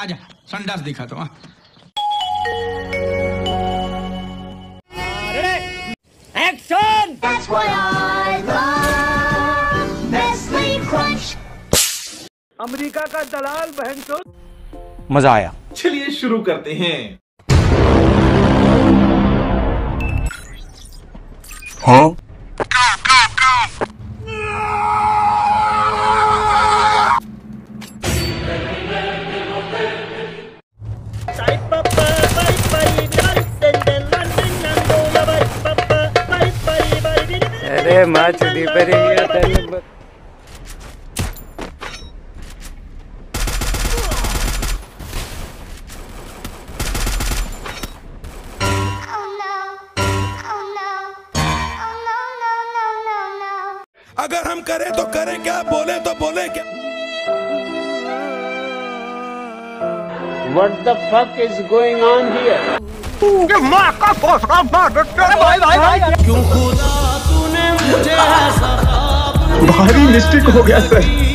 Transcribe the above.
आजा संडास दिखा तो। Action. That's why I love Nestle Crunch। America का दलाल बहनचोद। मजा आया। चलिए शुरू करते हैं। हाँ? अरे माँ चुदी पर अगर हम करें तो करें क्या, बोले तो बोले क्या। What the fuck is going on here? भारी मिस्टेक हो गया सर।